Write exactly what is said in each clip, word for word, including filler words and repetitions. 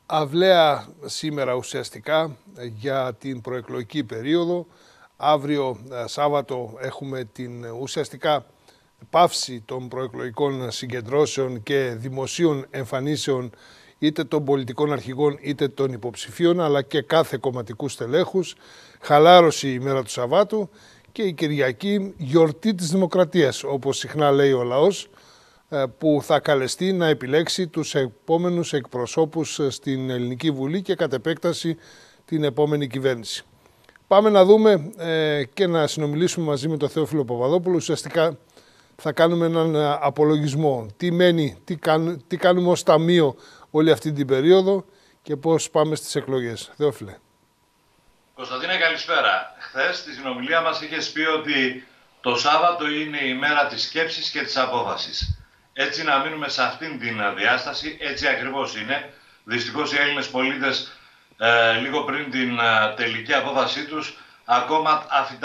αυλαία σήμερα ουσιαστικά για την προεκλογική περίοδο. Αύριο Σάββατο έχουμε την ουσιαστικά πάυση των προεκλογικών συγκεντρώσεων και δημοσίων εμφανίσεων είτε των πολιτικών αρχηγών είτε των υποψηφίων, αλλά και κάθε κομματικού στελέχους. Χαλάρωση η μέρα του Σαββάτου και η Κυριακή γιορτή της Δημοκρατίας, όπως συχνά λέει ο λαός, που θα καλεστεί να επιλέξει τους επόμενους εκπροσώπους στην Ελληνική Βουλή και κατ' επέκταση την επόμενη κυβέρνηση. Πάμε να δούμε ε, και να συνομιλήσουμε μαζί με τον Θεόφιλο Παπαδόπουλο. Ουσιαστικά θα κάνουμε έναν απολογισμό. Τι μένει, τι, κάν, τι κάνουμε ως ταμείο όλη αυτή την περίοδο και πώς πάμε στις εκλογές. Θεόφιλε. Κωνσταντίνε, καλησπέρα. Χθες στη συνομιλία μας είχες πει ότι το Σάββατο είναι η μέρα της σκέψης και της απόφασης. Έτσι να μείνουμε σε αυτήν την διάσταση, έτσι ακριβώς είναι. Δυστυχώς οι Έλληνες πολίτες ε, λίγο πριν την ε, τελική απόφασή τους ακόμα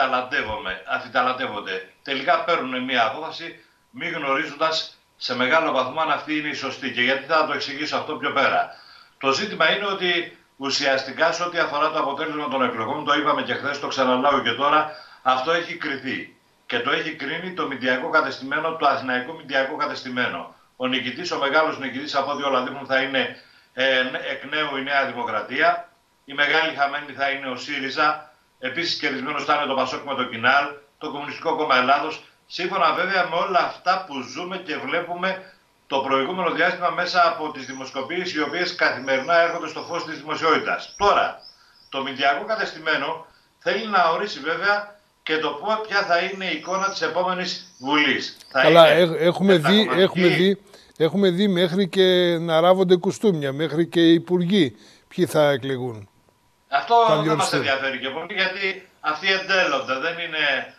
αφιταλαντεύονται. Τελικά παίρνουν μια απόφαση μη γνωρίζοντας σε μεγάλο βαθμό αν αυτή είναι η σωστή. Και γιατί θα το εξηγήσω αυτό πιο πέρα. Το ζήτημα είναι ότι ουσιαστικά σε ό,τι αφορά το αποτέλεσμα των εκλογών, το είπαμε και χθες, το ξαναλάω και τώρα, αυτό έχει κριθεί. Και το έχει κρίνει το μηντιακό κατεστημένο, το αθηναϊκό μηντιακό κατεστημένο. Ο νικητής, ο μεγάλος νικητής, από ό,τι όλα δείχνουν, θα είναι ε, εκ νέου η Νέα Δημοκρατία. Η μεγάλη χαμένη θα είναι ο ΣΥΡΙΖΑ. Επίσης κερδισμένος θα είναι το ΠΑΣΟΚ με το ΚΙΝΑΛ, το Κομμουνιστικό Κόμμα Ελλάδος. Σύμφωνα βέβαια με όλα αυτά που ζούμε και βλέπουμε το προηγούμενο διάστημα μέσα από τις δημοσκοπήσεις, οι οποίες καθημερινά έρχονται στο φως της δημοσιότητας. Τώρα, το μηντιακό κατεστημένο θέλει να ορίσει βέβαια και το ποια θα είναι η εικόνα της επόμενης Βουλής. Καλά, έχουμε δει, έχουμε, δει, έχουμε δει μέχρι και να ράβονται κουστούμια, μέχρι και οι υπουργοί ποιοι θα εκλεγούν. Αυτό δεν μας ενδιαφέρει και πολύ, γιατί αυτοί εντέλλονται, δεν είναι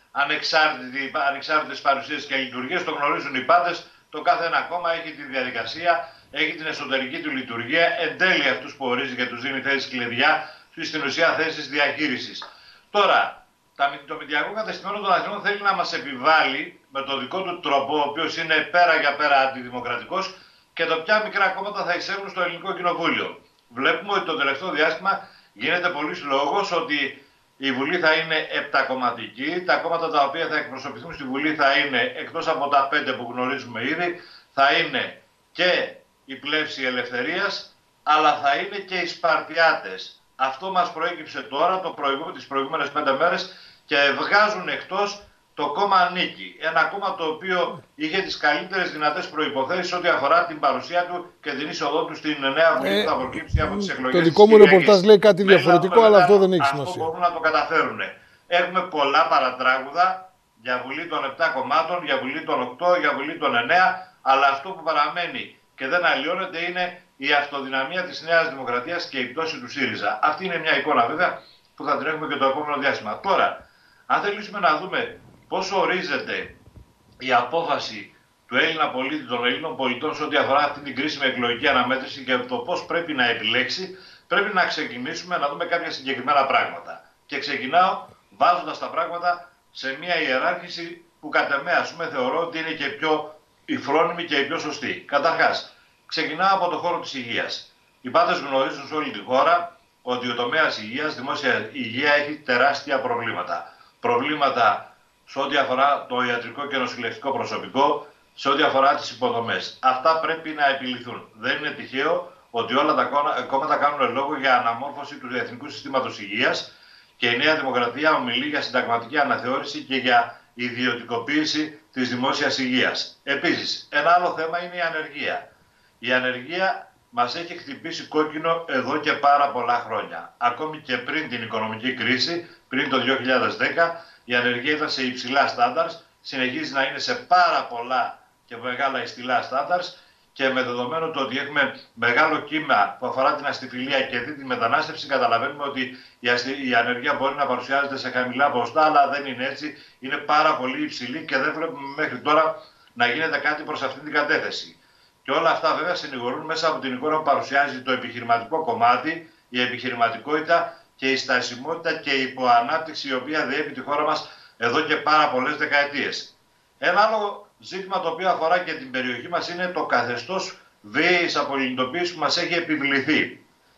ανεξάρτητες παρουσίες και λειτουργίες, το γνωρίζουν οι πάντες. Το κάθε ένα κόμμα έχει τη διαδικασία, έχει την εσωτερική του λειτουργία, εντέλει αυτούς που ορίζει και τους δίνει θέσεις κλειδιά, στην ουσία θέσεις διαχείρισης. Τώρα, το μηντιακό κατεστημένο των Αθηνών θέλει να μας επιβάλλει με τον δικό του τρόπο, ο οποίος είναι πέρα για πέρα αντιδημοκρατικός, και το ποια μικρά κόμματα θα εισέλθουν στο Ελληνικό Κοινοβούλιο. Βλέπουμε ότι το τελευταίο διάστημα γίνεται πολλής λόγος ότι η Βουλή θα είναι επτακομματική. Τα κόμματα τα οποία θα εκπροσωπηθούν στη Βουλή θα είναι, εκτός από τα πέντε που γνωρίζουμε ήδη, θα είναι και η Πλεύση Ελευθερίας, αλλά θα είναι και οι Σπαρτιάτες. Αυτό μας προέκυψε τώρα, το προηγούμενο, τις προηγούμενες πέντε μέρες, και βγάζουν εκτός το κόμμα Νίκη. Ένα κόμμα το οποίο είχε τις καλύτερες δυνατές προϋποθέσεις ό,τι αφορά την παρουσία του και την είσοδό του στην νέα Βουλή ε, που θα προκύψει από τις εκλογές. Το δικό μου ρεπορτάζ λέει κάτι διαφορετικό, αλλά αυτό δεν έχει σημασία. Αυτό μπορούν να το καταφέρουν. Έχουμε πολλά παρατράγουδα για Βουλή των επτά κομμάτων, για Βουλή των οκτώ, για Βουλή των εννέα, αλλά αυτό που παραμένει και δεν αλλοιώνεται είναι η αυτοδυναμία της Νέας Δημοκρατίας και η πτώση του ΣΥΡΙΖΑ. Αυτή είναι μια εικόνα βέβαια που θα την έχουμε και το επόμενο διάστημα. Τώρα, αν θελήσουμε να δούμε πώς ορίζεται η απόφαση του Έλληνα πολίτη, των Ελλήνων πολιτών σε ό,τι αφορά αυτή την κρίσιμη εκλογική αναμέτρηση και το πώς πρέπει να επιλέξει, πρέπει να ξεκινήσουμε να δούμε κάποια συγκεκριμένα πράγματα. Και ξεκινάω βάζοντας τα πράγματα σε μια ιεράρχηση που κατά με, ας πούμε, θεωρώ ότι είναι και πιο η φρόνιμη και η πιο σωστή. Καταρχάς, ξεκινάω από το χώρο της υγείας. Οι πάντες γνωρίζουν σε όλη τη χώρα ότι ο τομέας υγείας, δημόσια υγεία, έχει τεράστια προβλήματα. Προβλήματα σε ό,τι αφορά το ιατρικό και νοσηλευτικό προσωπικό, σε ό,τι αφορά τις υποδομές. Αυτά πρέπει να επιληθούν. Δεν είναι τυχαίο ότι όλα τα κόμματα κάνουν λόγο για αναμόρφωση του Εθνικού Συστήματος Υγείας και η Νέα Δημοκρατία ομιλεί για συνταγματική αναθεώρηση και για ιδιωτικοποίηση της δημόσιας υγείας. Επίσης, ένα άλλο θέμα είναι η ανεργία. Η ανεργία μας έχει χτυπήσει κόκκινο εδώ και πάρα πολλά χρόνια. Ακόμη και πριν την οικονομική κρίση, πριν το δύο χιλιάδες δέκα, η ανεργία ήταν σε υψηλά στάνταρς, συνεχίζει να είναι σε πάρα πολλά και μεγάλα υψηλά στάνταρς, και με δεδομένο το ότι έχουμε μεγάλο κύμα που αφορά την αστιφιλία και τη μετανάστευση, καταλαβαίνουμε ότι η ανεργία μπορεί να παρουσιάζεται σε χαμηλά ποσοστά, αλλά δεν είναι έτσι. Είναι πάρα πολύ υψηλή και δεν βλέπουμε μέχρι τώρα να γίνεται κάτι προς αυτή την κατεύθυνση. Και όλα αυτά βέβαια συνηγορούν μέσα από την εικόνα που παρουσιάζει το επιχειρηματικό κομμάτι, η επιχειρηματικότητα και η στασιμότητα και η υποανάπτυξη, η οποία διέπει τη χώρα μας εδώ και πάρα πολλές δεκαετίες. Ένα άλλο ζήτημα το οποίο αφορά και την περιοχή μας είναι το καθεστώς βίαιης απολυτοποίησης που μας έχει επιβληθεί.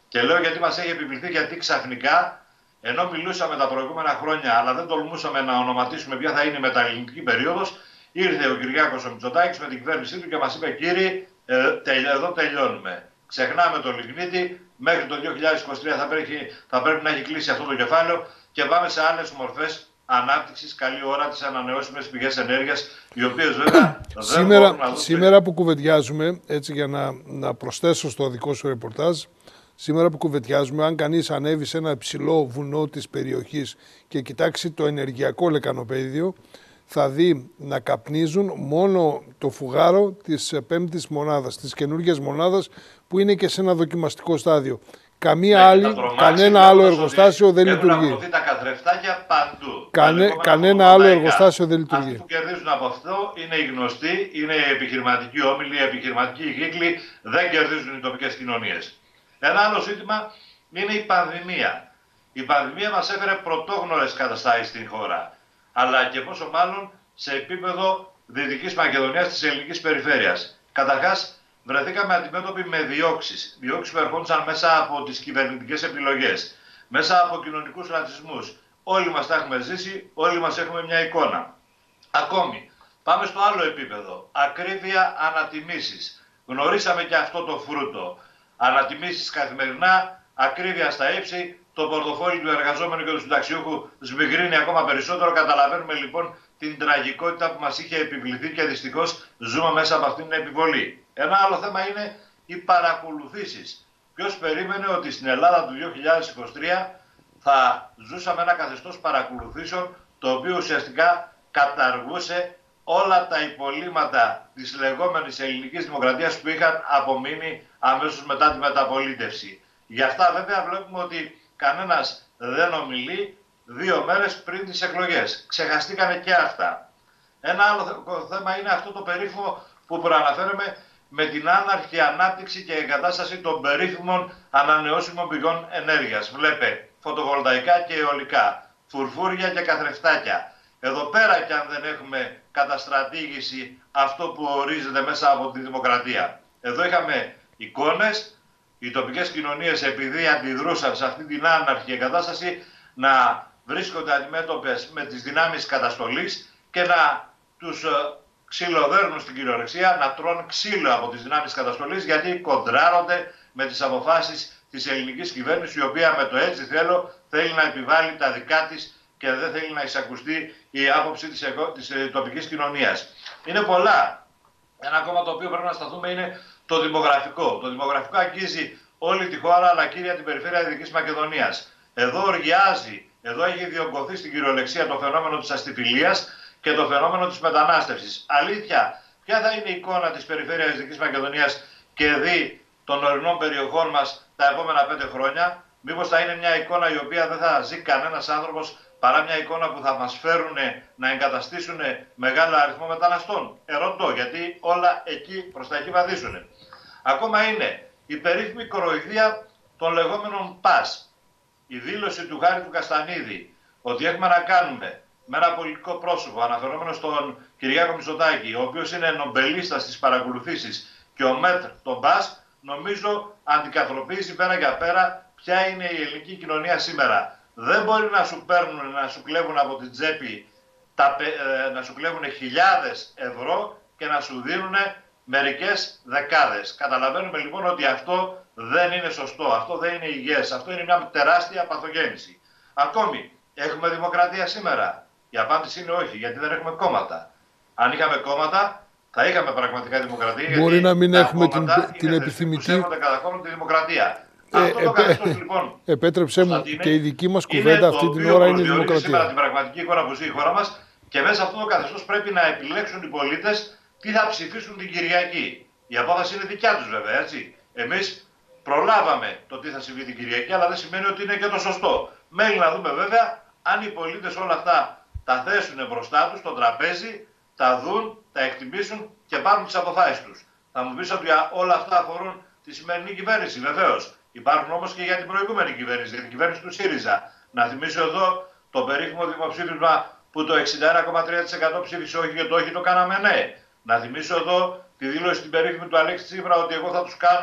Και λέω γιατί μας έχει επιβληθεί, γιατί ξαφνικά, ενώ μιλούσαμε τα προηγούμενα χρόνια, αλλά δεν τολμούσαμε να ονοματίσουμε ποια θα είναι η μεταλληνική περίοδος, ήρθε ο Κυριάκος ο Μητσοτάκης με την κυβέρνησή του και μας είπε: κύριοι, εδώ τελειώνουμε. Ξεχνάμε το λιγνίτη, μέχρι το δύο χιλιάδες είκοσι τρία θα πρέπει, θα πρέπει να έχει κλείσει αυτό το κεφάλαιο και πάμε σε άλλες μορφές ανάπτυξης. Καλή ώρα τις ανανεώσιμες πηγές ενέργειας, οι οποίες βέβαια δεν σήμερα, μπορούν να δώσουν. Σήμερα που κουβεντιάζουμε, έτσι για να, να προσθέσω στο δικό σου ρεπορτάζ, σήμερα που κουβεντιάζουμε, αν κανείς ανέβει σε ένα υψηλό βουνό της περιοχής και κοιτάξει το ενεργειακό λεκανοπαίδιο, θα δει να καπνίζουν μόνο το φουγάρο της πέμπτης μονάδας, της καινούργιας μονάδας που είναι και σε ένα δοκιμαστικό στάδιο. Καμία Ναι, άλλη, κανένα άλλο εργοστάσιο δεν λειτουργεί. Έχουν απλωθεί τα καθρεφτάκια παντού. Κανέ, κανένα άλλο εργοστάσιο δεν λειτουργεί. Αυτοί που κερδίζουν από αυτό είναι οι γνωστοί, είναι οι επιχειρηματικοί όμιλοι, οι επιχειρηματικοί κύκλοι, δεν κερδίζουν οι τοπικές κοινωνίες. Ένα άλλο ζήτημα είναι η πανδημία. Η πανδημία μας έφερε πρωτόγνωρες καταστάσεις στην χώρα, αλλά και πόσο μάλλον σε επίπεδο Δυτικής Μακεδονίας της ελληνικής περιφέρειας. Καταρχάς, βρεθήκαμε αντιμέτωποι με διώξεις. Διώξεις που ερχόντουσαν μέσα από τις κυβερνητικές επιλογές, μέσα από κοινωνικούς ρατσισμούς. Όλοι μας τα έχουμε ζήσει, όλοι μας έχουμε μια εικόνα. Ακόμη, πάμε στο άλλο επίπεδο. Ακρίβεια ανατιμήσεις. Γνωρίσαμε και αυτό το φρούτο. Ανατιμήσεις καθημερινά, ακρίβεια στα ύψη, το πορτοφόλι του εργαζόμενου και του συνταξιούχου σμιγρύνει ακόμα περισσότερο. Καταλαβαίνουμε λοιπόν την τραγικότητα που μας είχε επιβληθεί και δυστυχώς ζούμε μέσα από αυτήν την επιβολή. Ένα άλλο θέμα είναι οι παρακολουθήσεις. Ποιος περίμενε ότι στην Ελλάδα του δύο χιλιάδες είκοσι τρία θα ζούσαμε ένα καθεστώς παρακολουθήσεων, το οποίο ουσιαστικά καταργούσε όλα τα υπολείμματα της λεγόμενης ελληνικής δημοκρατίας που είχαν απομείνει αμέσως μετά τη μεταπολίτευση. Γι' αυτά βέβαια βλέπουμε ότι κανένας δεν ομιλεί δύο μέρες πριν τις εκλογές. Ξεχαστήκανε και αυτά. Ένα άλλο θέμα είναι αυτό το περίφημο που προαναφέρομαι με την άναρχη ανάπτυξη και εγκατάσταση των περίφημων ανανεώσιμων πηγών ενέργειας. Βλέπε φωτοβολταϊκά και αιωλικά, φουρφούρια και καθρεφτάκια. Εδώ πέρα κι αν δεν έχουμε καταστρατήγηση αυτό που ορίζεται μέσα από τη δημοκρατία. Εδώ είχαμε εικόνες, οι τοπικές κοινωνίες επειδή αντιδρούσαν σε αυτή την άναρχη εγκατάσταση να βρίσκονται αντιμέτωπες με τις δυνάμεις καταστολής και να τους ξυλοδέρνουν στην κυριολεξία, να τρώνε ξύλο από τις δυνάμεις καταστολής γιατί κοντράρονται με τις αποφάσεις της ελληνικής κυβέρνησης, η οποία με το έτσι θέλω θέλει να επιβάλλει τα δικά της και δεν θέλει να εισακουστεί η άποψη της, εγω... της τοπικής κοινωνίας. Είναι πολλά. Ένα ακόμα το οποίο πρέπει να σταθούμε είναι το δημογραφικό. Το δημογραφικό αγγίζει όλη τη χώρα, αλλά κύρια την περιφέρεια Δυτικής Μακεδονίας. Εδώ οργιάζει, εδώ έχει διωγγωθεί στην κυριολεξία το φαινόμενο της αστιφιλίας και το φαινόμενο της μετανάστευσης. Αλήθεια, ποια θα είναι η εικόνα της περιφέρειας Δυτικής Μακεδονίας και δι των ορεινών περιοχών μας τα επόμενα πέντε χρόνια? Μήπως θα είναι μια εικόνα η οποία δεν θα ζει κανένας άνθρωπος, παρά μια εικόνα που θα μας φέρουν να εγκαταστήσουν μεγάλο αριθμό μεταναστών? Ερωτώ, γιατί όλα εκεί προς τα εκεί βαδίζουν. Ακόμα είναι η περίφημη κοροϊδία των λεγόμενων ΠΑΣ. Η δήλωση του Χάρη του Καστανίδη ότι έχουμε να κάνουμε με ένα πολιτικό πρόσωπο αναφερόμενο στον Κυριάκο Μητσοτάκη, ο οποίος είναι νομπελίστας στις παρακολουθήσεις και ο μέτρ των ΠΑΣ, νομίζω αντικαθροπίζει πέρα για πέρα ποια είναι η ελληνική κοινωνία σήμερα. Δεν μπορεί να σου παίρνουν, να σου κλέβουν από την τσέπη, τα, ε, να σου κλέβουν χιλιάδες ευρώ και να σου δίνουν μερικές δεκάδες. Καταλαβαίνουμε λοιπόν ότι αυτό δεν είναι σωστό, αυτό δεν είναι υγιές, αυτό είναι μια τεράστια παθογέννηση. Ακόμη, έχουμε δημοκρατία σήμερα? Η απάντηση είναι όχι, γιατί δεν έχουμε κόμματα. Αν είχαμε κόμματα, θα είχαμε πραγματικά δημοκρατία. Μπορεί να μην έχουμε την, την επιθυμητή. Τη δημοκρατία. Ε, αυτό το καθεστώς λοιπόν. Επέτρεψέ μου, και η δική μας κουβέντα αυτή την ώρα είναι η δημοκρατία. Σήμερα την πραγματική εικόνα που ζει η χώρα μας και μέσα σε αυτό το καθεστώς πρέπει να επιλέξουν οι πολίτες τι θα ψηφίσουν την Κυριακή. Η απόφαση είναι δικιά τους βέβαια, έτσι. Εμείς προλάβαμε το τι θα συμβεί την Κυριακή, αλλά δεν σημαίνει ότι είναι και το σωστό. Μένει να δούμε βέβαια αν οι πολίτες όλα αυτά τα θέσουν μπροστά τους στο τραπέζι, τα δουν, τα εκτιμήσουν και πάρουν τις αποφάσεις τους. Θα μου πεις ότι όλα αυτά αφορούν τη σημερινή κυβέρνηση, βεβαίως. Υπάρχουν όμως και για την προηγούμενη κυβέρνηση, για την κυβέρνηση του ΣΥΡΙΖΑ. Να θυμίσω εδώ το περίφημο δημοψήφισμα που το εξήντα ένα κόμμα τρία τοις εκατό ψήφισε όχι και το όχι το κάναμε ναι. Να θυμίσω εδώ τη δήλωση την περίφημη του Αλέξη Τσίπρα ότι εγώ θα τους κάνω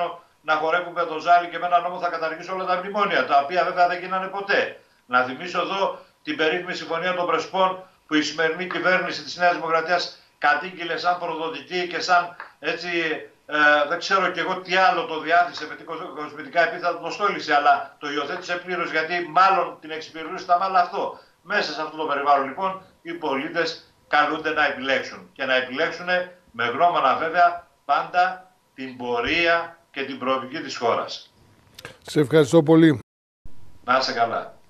να χορεύουν με το ζάλι και με ένα νόμο θα καταργήσω όλα τα μνημόνια, τα οποία βέβαια δεν γίνανε ποτέ. Να θυμίσω εδώ την περίφημη συμφωνία των Πρεσπών που η σημερινή κυβέρνηση της Νέας Δημοκρατίας κατήγγειλε σαν προδοτική και σαν έτσι, ε, δεν ξέρω και εγώ τι άλλο το διάθεσε με την κοσμητικά επίθετα, το στόλισε, αλλά το υιοθέτησε πλήρως γιατί μάλλον την εξυπηρετούσε τα μάλλον αυτό. Μέσα σε αυτό το περιβάλλον λοιπόν οι πολίτες καλούνται να επιλέξουν και να επιλέξουν με γνώμονα βέβαια πάντα την πορεία και την προοπτική της χώρας. Σε ευχαριστώ πολύ. Να είσαι καλά.